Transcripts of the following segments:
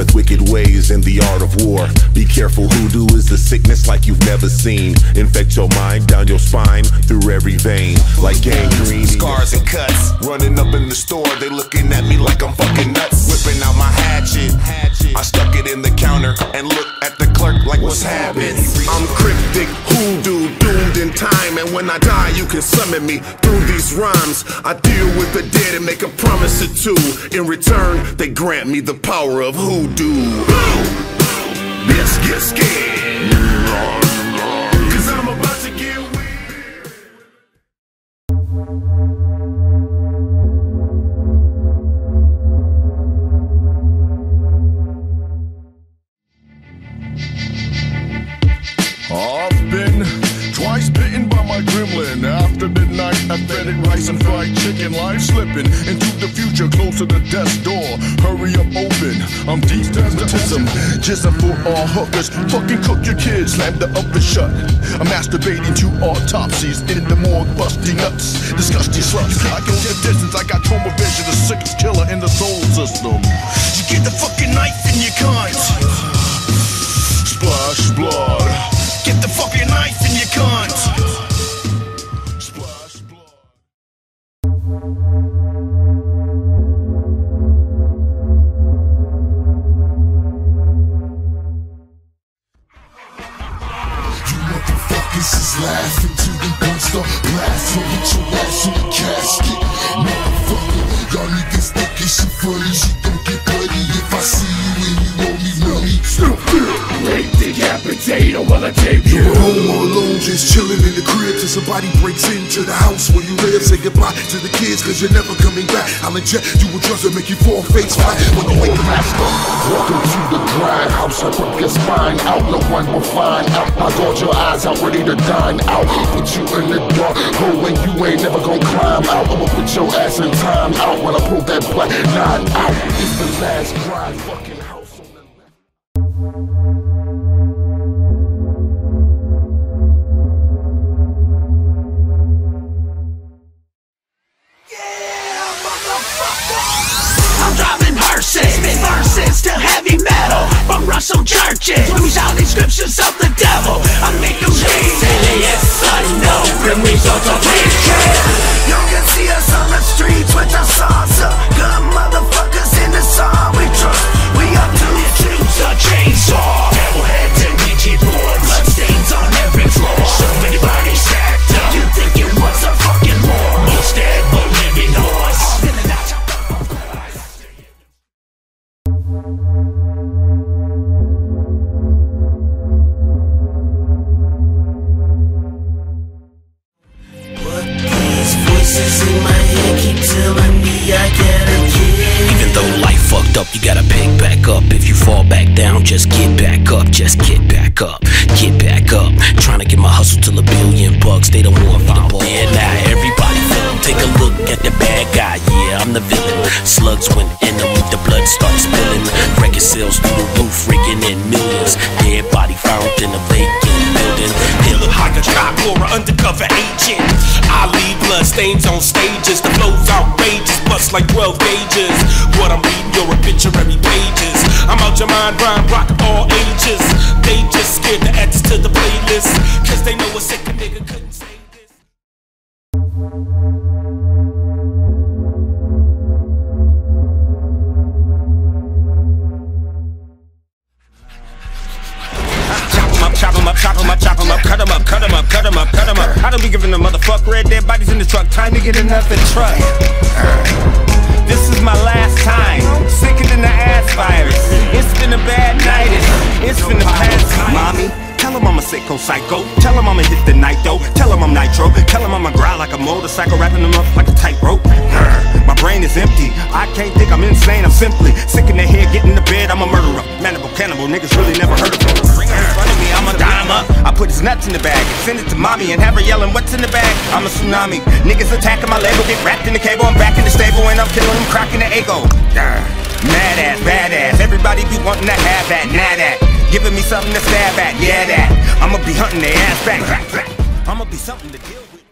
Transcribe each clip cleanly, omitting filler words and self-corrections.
with wicked ways and the art of war. Be careful, hoodoo is a sickness like you've never seen. Infect your mind, down your spine, through every vein, like gangrene. Scars and cuts, running up in the store, they looking at me like I'm fucking nuts. Whipping out my hatchet, I stuck it in the counter and looked at the clerk like what's happening. I'm cryptic, hoodoo, doomed in time, and when I die you can summon me through these rhymes. I deal with the dead and make a promise or two. In return, they grant me the power of hoodoo. Let's get scared, 'cause I'm about to get weird. I've been twice bitten by my gremlin. After midnight, I fed it rice and fried chicken. Life slipping into the future, close to the death's door. Hurry up, open. I'm desensitized. Jism for all hookers. Fucking cook your kids. Slam the oven shut. I'm masturbating to autopsies in the morgue, busting nuts. Disgusting sluts. I go the distance. I got trauma vision, the sickest killer in the soul system. You get the fucking knife in your cunt. Splash blood. Get the fucking knife in your cunt. Splash blood. You motherfuckers is laughing till the gun start blasting. Get your ass in the casket, motherfucker. Y'all niggas think it's shit funny. Shit don't get bloody if I see you and you owe me money. Rape, decapitate, or will I take you? You're home or alone, just chilling in the crib till somebody breaks into the house where you live. Say goodbye to the kids, cause you're never coming back. I'll inject you with drugs that make you fall face flat when you wake up. Welcome to the grindhouse. I rip your spine out, no one will find out. I got your eyes out, ready to dine out. Put you in the dark hole and you ain't never gonna climb out. I'ma put your ass in time out when I pull that black nine out. It's the last grind, fucking house on the left. I'm driving hearses, spit verses to heavy metal from Russell churches. When we shout these scriptures of the devil, I make them read. Say yes, I know, grim results of hatred. You can see us on the streets with our swords up. Good motherfuckers in the song we trust. We up to the truths, a chainsaw. Devil heads and Ouija board, bloodstains on every floor. So many bodies stacked up. You think it was a fucking war? Most dead but living horse. In my head keep telling me I gotta kill. Even though life fucked up, you gotta pick back up. If you fall back down, just get back up. Just get back up, get back up. Trying to get my hustle to $1 billion bucks. They don't want me to ball. Yeah, now everybody feel 'em. Take a look at the bad guy. Yeah, I'm the villain. Slugs went in them, the blood starts spilling. Record sales through the roof, raking in millions. Dead body found in a vacant building. They look like a cop or an undercover agent. I leave blood stains on stages. The flow's outrageous, bust like 12 gauges. What I'm reading, your obituary pages. I'm out your mind, rhyme, rock all ages. They just scared to add this to the playlist, cause they know a sick nigga couldn't say this. Chop 'em up, chop 'em up, chop 'em up, cut 'em up, cut 'em up, cut 'em up, cut 'em up. I don't be giving a motherfucker red dead bodies in the truck. Time to get another truck. This is my last time. Sicker than the ass virus. It's been a bad night. It's been the past time. Mommy, tell him I'm a sicko psycho. Tell him I'ma hit the night though. Tell him I'm nitro. Tell him I'ma growl like a motorcycle, wrapping them up like a tightrope. My brain is empty. I can't think I'm insane. I'm simply sick in the head, get in the bed. I'm a murderer, mandible, cannibal. Niggas really never heard of me. Bring him in front of me, I'ma dye him up. I put his nuts in the bag and send it to mommy and have her yelling, what's in the bag? I'm a tsunami. Niggas attacking my label, get wrapped in the cable. I'm back in the stable and I'm killing them, cracking the ego. Mad ass, badass. Everybody be wanting to have that, nah that. Giving me something to stab at, yeah that. I'ma be hunting their ass back. I'ma be something to deal with.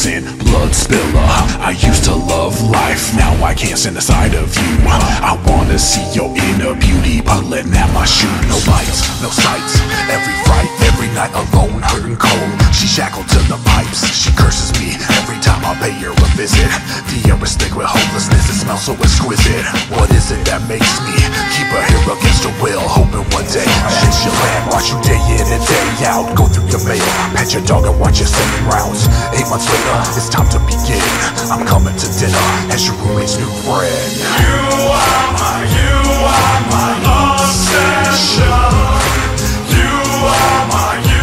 innocent blood spiller. I used to love life, now I can't stand the sight of you. I wanna see your inner beauty, but letting at my shoe. No lights, no sights, every fright, every night alone, hurting cold. She shackled to the pipes, she curses me every time I pay her a visit. The air is thick with hopelessness, it smells so exquisite. What is it that makes me keep her here against her will, hoping one day that she'll land? Watch you day in and day out, go through your mail, pet your dog and watch your 7 rounds. 8 months later, it's time to begin. I'm coming to dinner as your roommate's new friend. You are my obsession. You are my obsession.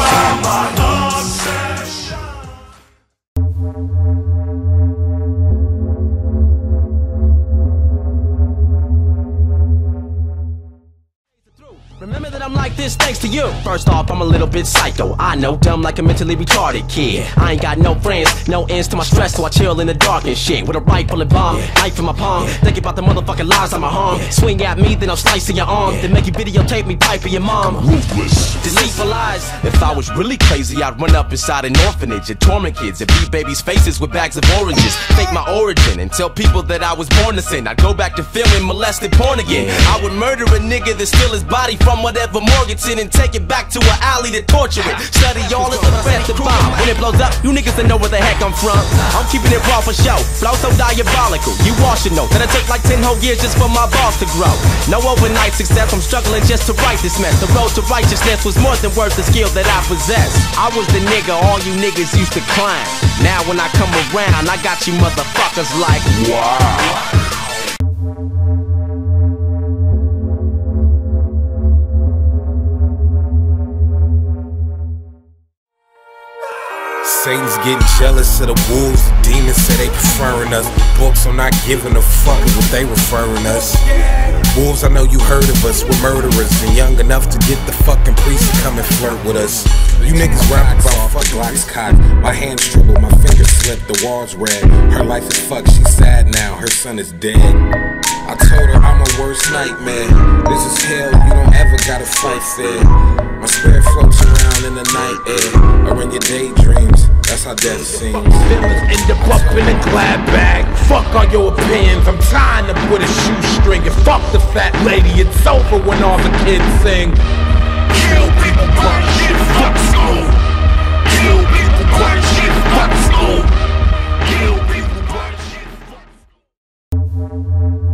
Remember that I'm like this thanks to you. First off, I'm a little bit psycho. I know, dumb like a mentally retarded kid. I ain't got no friends, no ends to my stress, so I chill in the dark and shit. With a rifle and bomb, knife in my palm, thinking about the motherfucking lies I'ma harm. Swing at me, then I'll slice in your arm, then make you videotape me piping your mom. Ruthless. Deceitful lies. If I was really crazy, I'd run up inside an orphanage and torment kids and beat babies' faces with bags of oranges. Fake my origin and tell people that I was born to sin. I'd go back to filming molested porn again. I would murder a nigga then steal his body from whatever Morganton and take it back to an alley to torture it. Study all of the threat to bomb. When it blows up, you niggas don't know where the heck I'm from. I'm keeping it raw for show. Flow so diabolical. You all should know that it take like 10 whole years just for my balls to grow. No overnight success, I'm struggling just to write this mess. The road to righteousness was more than worth the skill that I possess. I was the nigga all you niggas used to climb. Now when I come around, I got you motherfuckers like, wow. Satan's getting jealous of the wolves. The demons say they preferring us. Books are not giving a fuck what they referring us. Wolves, I know you heard of us. We're murderers and young enough to get the fucking priest to come and flirt with us. You niggas rap about fuck Glock's cock. My hands tremble, my fingers slip, the walls red. Her life is fucked, she's sad now, her son is dead. I told her I'm her worst nightmare. This is hell, you don't ever gotta fight fair. My spirit floats around in the night air, or in your daydreams, that's how death seems. Villains end up in a glad bag. Fuck all your opinions, I'm trying to put a shoestring. And fuck the fat lady, it's over when all the kids sing. Kill people, burn shit, fuck school. Kill people, burn shit, fuck school. Kill people, burn shit, fuck school.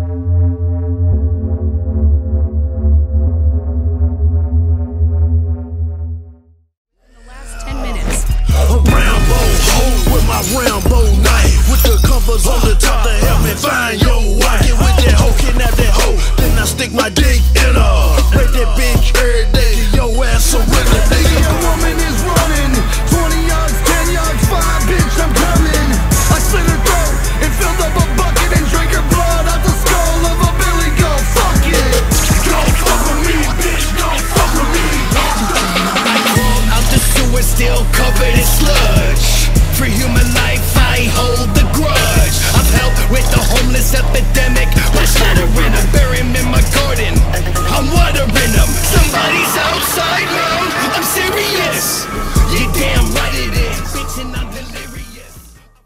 Rambo knife with the covers on the top to help me find your wife. Get with that hoe, kidnap that hoe, then I stick my dick in her. Break that bitch every day, your ass surrender, nigga. Your woman is running 20 yards, 10 yards, 5, bitch, I'm coming. I slit her throat and filled up a bucket and drank her blood out the skull of a Billy Goat. Fuck it, don't fuck with me, bitch, don't fuck with me. I crawled out the sewer, still covered in sludge. For human life, I hold the grudge. I've helped with the homeless epidemic. By shattering them, bury them in my garden. I'm watering them. Somebody's outside, man. I'm serious. You damn right it is. Bitch, and I'm delirious.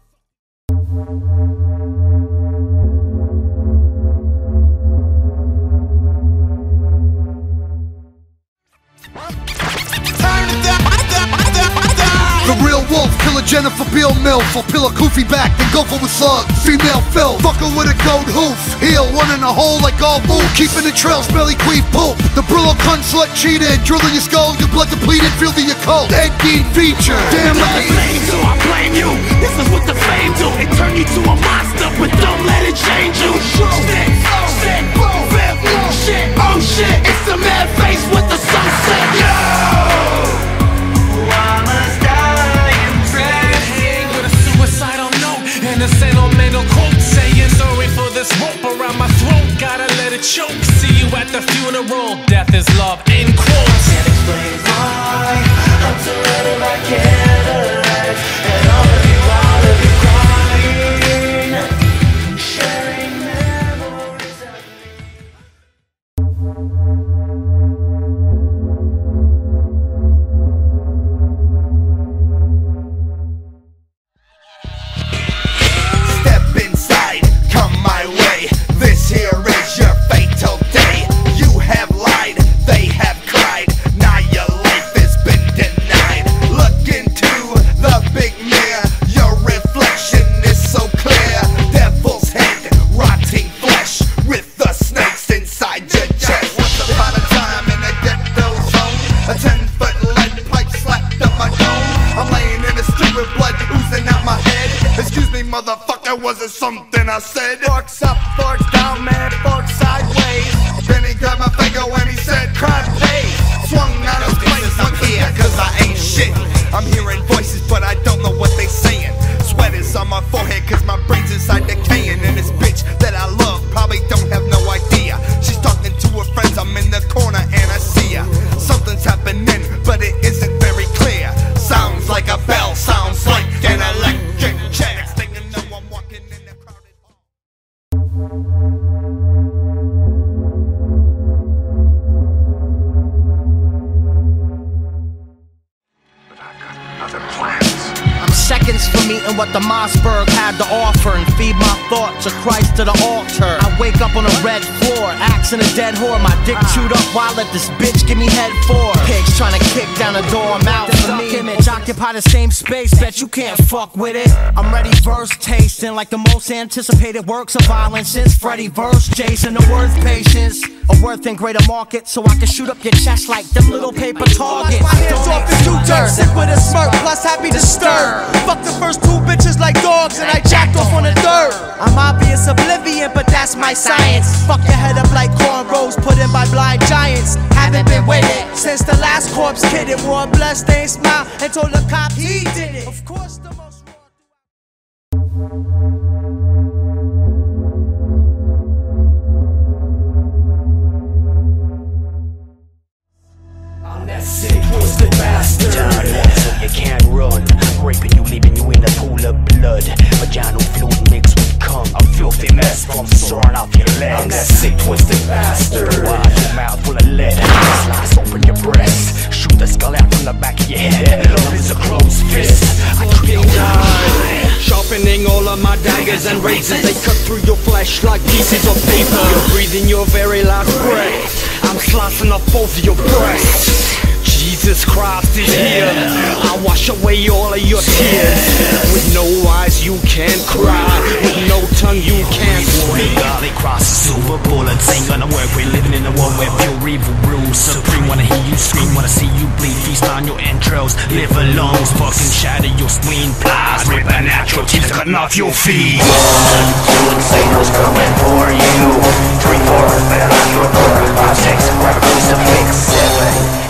The real wolf, kill a Jennifer Beal MILF. I'll peel a goofy back, then go for a slug. Female filth, fuck her with a goat hoof. Heel, one in a hole like all boo. Keeping the trail, smelly queef poop. The Brillo cunt slut cheated. Drilling your skull, your blood depleted. Feel the occult. Ed Gein feature. Damn right. I blame you. This is what the fame do. It turn you to a monster, but don't let it change you. Shit, oh shit, oh shit, oh shit. It's the mad face with the sunset. Yo! Sentimental quote saying sorry for this rope around my throat. Gotta let it choke. See you at the funeral. Death is love. End quote. Can't explain why I'm surrounded by candlelight, and all of you crying, sharing memories of there's something I said. Forks up, forks down, man, forks sideways. Then he grabbed my finger when he said crime pays. Swung out of place once here, cause I ain't shit. I'm hearing voices, but I don't know what they saying. Sweat is on my forehead, cause my brain's inside decaying. And this bitch that I love probably don't have no idea. She's talking to her friends, I'm in the corner and I see her. Something's happening, but it isn't very clear. Sounds like a bell, sounds like an electric chair. Next thing you know, I'm walking in the crowded hall. Seconds from eating what the Mossberg had to offer and feed my thoughts to Christ to the altar. I wake up on a red floor, axing a dead whore. My dick chewed up while I let this bitch give me head for. Pigs trying to kick down the door, I'm out for me. Image occupy the same space, bet you can't fuck with it. I'm ready verse tasting like the most anticipated works of violence since Freddie verse Jason. The word's patience, a worth in greater market, so I can shoot up your chest like them little paper targets. My hands off the two-turn, sit with a smirk, plus happy to stir. Fuck the first two bitches like dogs and I jacked off on the third. I'm obvious oblivion, but that's my science. Fuck your head up like cornrows put in by blind giants. Haven't been with it since the last corpse kidded. Wore a bloodstained smile and told the cop he did it. Of course the most I'm that sick, twisted bastard. So you can't run. Raping you, leaving you in a pool of blood. Vaginal fluid mixed with cum. A filthy mess from soaring off your legs. I'm that sick, twisted bastard. Wide your mouth full of lead. Slice open your breast. Shoot the skull out from the back of your head. Love is a closed fist. I kill time. Sharpening all of my daggers and razors. They cut through your flesh like pieces of paper. You're breathing your very last breath. I'm slicing off both of your breasts. Jesus Christ is here. I wash away all of your tears. With no eyes you can't cry. With no tongue you can't speak. Golly cross the silver bullets ain't gonna work. We're living in a world where pure evil rules supreme. Wanna hear you scream, wanna see you bleed. Feast on your entrails, liver, lungs, fucking shatter your spleen. Plies ripping out your teeth, cutting off your feet. 1, 2, Satan's coming for you. 3, 4, fell out your burger. 5, 6, grab a crucifix. 7, 8.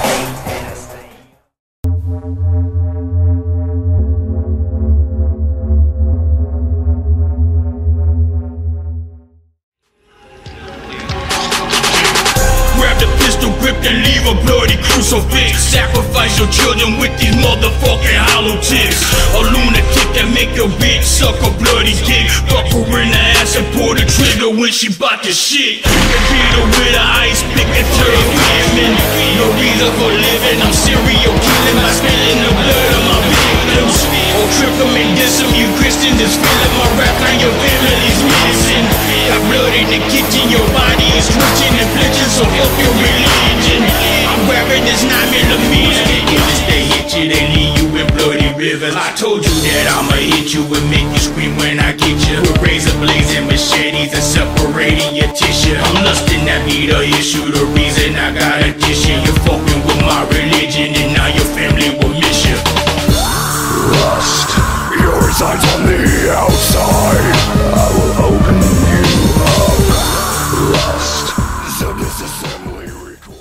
And leave a bloody crucifix. Sacrifice your children with these motherfucking hollow tips. A lunatic that make your bitch suck a bloody dick. Fuck her in the ass and pull the trigger when she bout to shit. And beat her with an ice pick and turn women. No reason for living, I'm serial killing by spilling the blood of my victims. Oh, trip them and diss them, you Christians is feeling my rap and your family's missing. Got blood in the kitchen, your body is twitching and flinching, so fuck your religion. I'm wearing this 9mm. If they hit you, they leave you in bloody rivers. I told you that I'ma hit you and make you scream when I get you. With razor blades and machetes and separating your tissue. I'm lusting, that be the issue, the reason I gotta dish you. You're fucking with my religion and now your family will miss you. Rust, your resides on the outside. I will open you up. Rust, so disassembly required.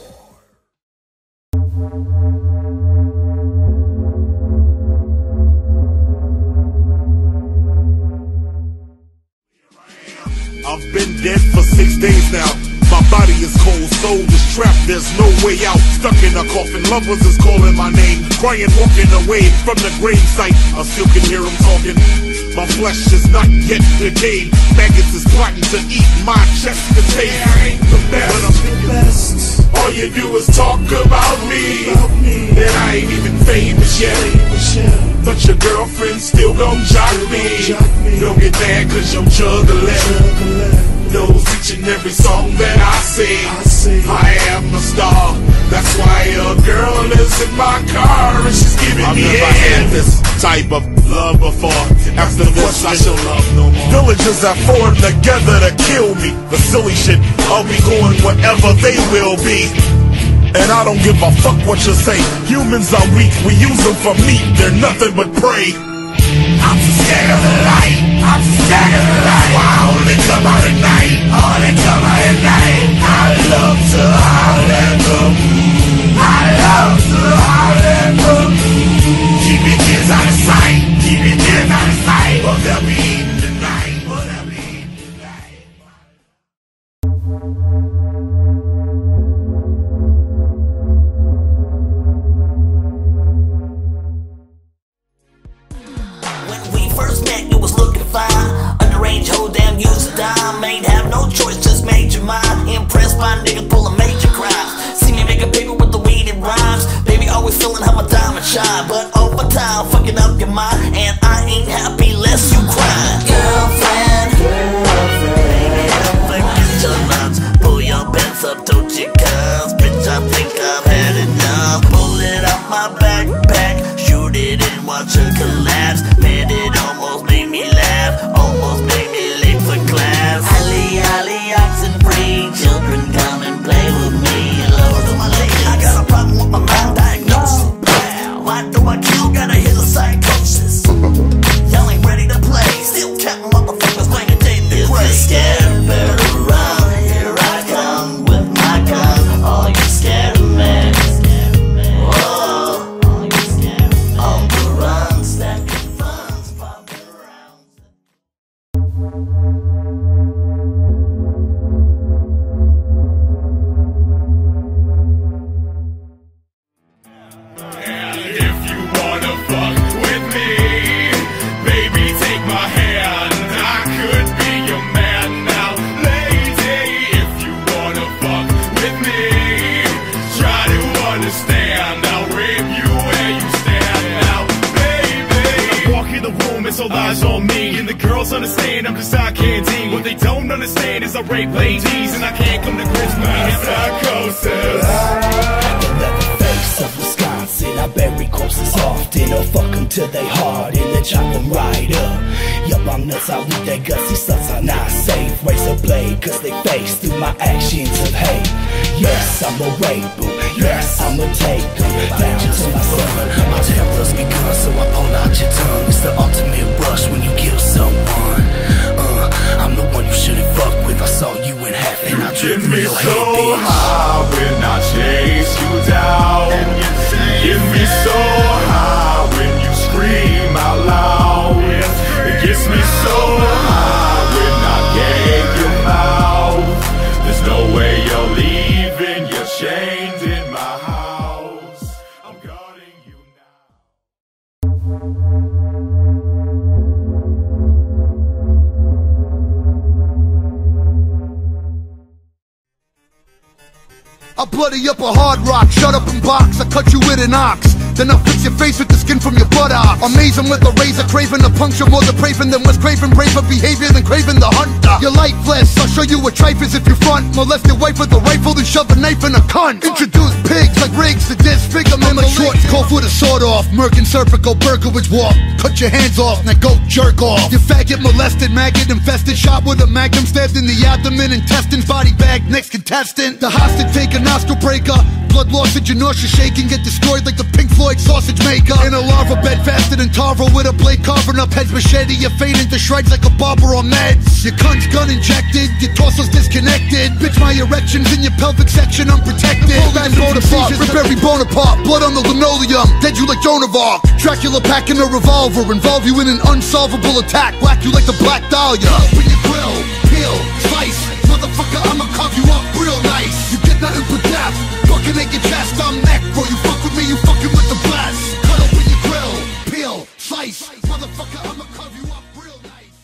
I've been dead for 6 days now. My body is cold, soul is trapped, there's no way out. Stuck in a coffin, loved ones is calling my name. Crying, walking away from the grave site. I still can hear them talking. My flesh is not yet decayed. Maggots is plotting to eat my chest to taste. The best, but I'm the best. All you do is talk about me. Then I ain't even famous yet. But your girlfriend still gon' jock me. Don't get mad cause you're juggling. Knows each and every song that I sing. I am a star. That's why a girl is in my car and she's giving me head. I've never had this type of love before. After this I shall love no more. Villagers have formed together to kill me. The silly shit, I'll be going wherever they will be. And I don't give a fuck what you say. Humans are weak, we use them for meat. They're nothing but prey. I'm too scared of the light. I'm too scared of the light. Why only come out at night? Only come out at night. I love to howl at the moon. I love to howl at the moon. Keep your kids out of sight. Keep your kids out of sight. Or they'll be eating tonight. Or they'll be eating tonight. When we first met, you was looking fine. Underage, whole damn use a dime. Ain't have no choice, just made your mind. Impressed by niggas pulling major crimes. See me making paper with the weed and rhymes. Baby, always feeling how my diamond shine. But over time, fucking up your mind. And I ain't happy lest you cry. Girlfriend, baby, don't forget your lunch. Pull your pants up, don't you cuz. Bitch, I think I've had enough. Pull it out my backpack, shoot it and watch it collapse. Man, it almost made me laugh, almost made me late for class. Ali, Ali, oxen free, children come and play with me. Lord of my lady, I got a problem with my mind diagnosis. Why do I kill? Gotta hit a psychosis. Y'all ain't ready to play, still counting motherfuckers playing a day in the grave. If you're scared, better run. Here I come with my gun. All you scared of me. Whoa, all you scared of me. On the run, stacking funds, popping rounds. If you wanna fuck with me, baby, take my hand. I could be your man now, lady. If you wanna fuck with me, try to understand. I'll rape you where you stand now, baby. I walk in the room, it's all eyes on me, and the girls understand I'm just eye candy. What they don't understand is I rape ladies, and I can't come to grips with my psychosis. Of Wisconsin, I bury corpses often, or fuck them till they hard and then chop them right up. Yup, I'm nuts, I with that guts, these sluts are not safe. Razor blade, cause they face through my actions of hate. Yes, I'm a rape boom, yes, I'm a take them down to my son. My temper's begun, so I pull out your tongue. It's the ultimate rush when you kill someone. I'm the one you shouldn't fuck with. I saw you in half and I Get me real so hate, high when I chase you down. Get me so high when you scream out loud. It gets me so high when I gave your mouth. There's no way you're leaving, you're chained in my house. I'm guarding you I bloody up a hard rock, shut up and box, I cut you with an ox. Then I'll fix your face with the skin from your buttock. Amaze him with a razor, craving a puncture more depraving than was craving braver behavior than craving the hunter. You're lifeless, I'll show you what trife is if you front. Molest your wife with a rifle, then shove a knife in a cunt. Introduce pigs like rigs to disfigure men like shorts, call for the sword off. Merc and serpent go Berkowitz walk. Cut your hands off, now go jerk off. You faggot molested, maggot infested, shot with a magnum, stabbed in the abdomen, intestines, body bag, next contestant. The hostage taker, nostril breaker, blood loss and your nausea shaking, get destroyed like the Pink Floyd sausage maker. In a lava bed faster than Tarver with a blade carving up heads, machete. You're fading to shreds like a barber on meds. Your cunt's gun injected, your torso's disconnected. Bitch, my erections in your pelvic section unprotected. Fast Bonaparte, rip every bone apart. Blood on the linoleum, dead you like Joan of Arc. Dracula packing a revolver, involve you in an unsolvable attack. Whack you like the Black Dahlia. Open your grill, peel, slice. Motherfucker, I'ma carve you up real nice. You get nothing but death, fucking at your chest. I'm neck, bro, you fuck with me, you fucking with the blast. Cut open your grill, peel, slice. Motherfucker, I'ma carve you up real nice.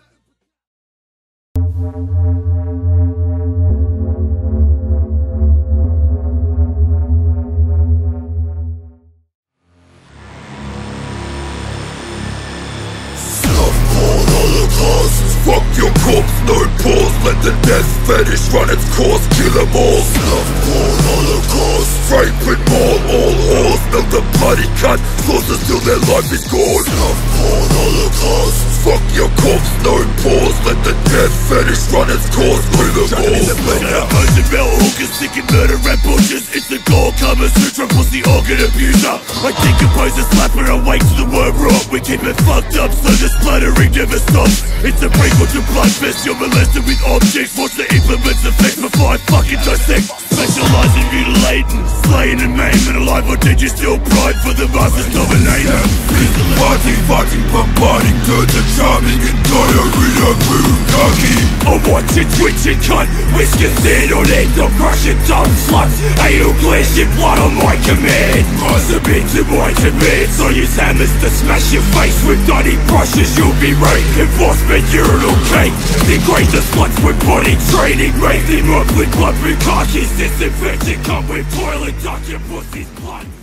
Fuck your corpse, no pause. Let the death fetish run its course. Kill them all. Snuff porn, holocaust. Rape and maul, all whores. Milk the bloody cut. Sources till their life is gone. Snuff porn, holocaust. Fuck your corpse, no pause. Let the death fetish run its course through the balls. Opposing bell hookers, thinking murder and bushes. It's the gore, Kama Sutra, pussy organ abuser. I decompose a slapper and wait till the worm rot. We keep it fucked up so the splattering never stops. It's a prequel to Bloodfest, you're molested with objects. Watch the implements effect before I fucking dissect. Specialise in mutilating, slaying and maiming. Alive or dead, you still pride for the masters dominating. Fighting, bombarding, good and charming and diarrhea, Bukaki. I want to twitch and cut, whiskers in on end, I'm crushing dumb sluts. Anal glacier blood on my command. Rise a bit to my command, so use hammers to smash your face with nutty brushes. You'll be raped, enforcement urinal cake. Degrade the sluts with body training, raise them up with blood with khakis. Disinfectant come with boiling, duck your pussy's blood.